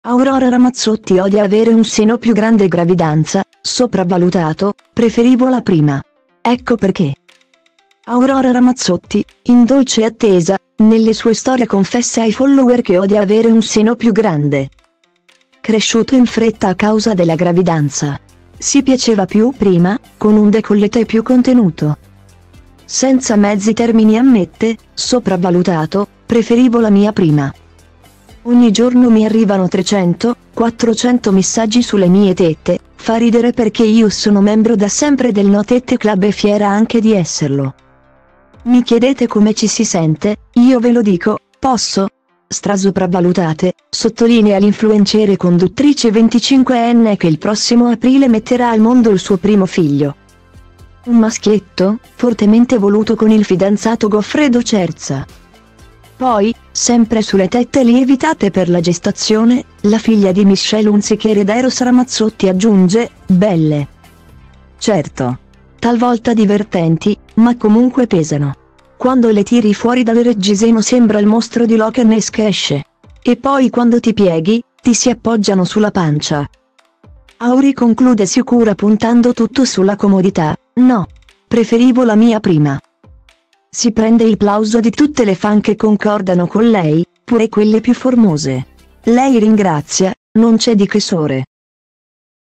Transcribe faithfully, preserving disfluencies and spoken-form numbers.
Aurora Ramazzotti odia avere un seno più grande. Gravidanza, sopravvalutato, preferivo la prima. Ecco perché. Aurora Ramazzotti, in dolce attesa, nelle sue storie confessa ai follower che odia avere un seno più grande. Cresciuto in fretta a causa della gravidanza. Si piaceva più prima, con un décolleté più contenuto. Senza mezzi termini ammette, sopravvalutato, preferivo la mia prima. Ogni giorno mi arrivano trecento quattrocento messaggi sulle mie tette, fa ridere perché io sono membro da sempre del No Tette Club e fiera anche di esserlo. Mi chiedete come ci si sente, io ve lo dico, posso? Strasopravvalutate, sottolinea l'influencer e conduttrice venticinquenne che il prossimo aprile metterà al mondo il suo primo figlio. Un maschietto, fortemente voluto con il fidanzato Goffredo Cerza. Poi, sempre sulle tette lievitate per la gestazione, la figlia di Michelle Hunziker ed Eros Ramazzotti aggiunge, belle. Certo. Talvolta divertenti, ma comunque pesano. Quando le tiri fuori dal reggiseno sembra il mostro di Loch Ness che esce. E poi quando ti pieghi, ti si appoggiano sulla pancia. Auri conclude sicura puntando tutto sulla comodità, no. Preferivo la mia prima. Si prende il plauso di tutte le fan che concordano con lei, pure quelle più formose. Lei ringrazia, non c'è di che sore.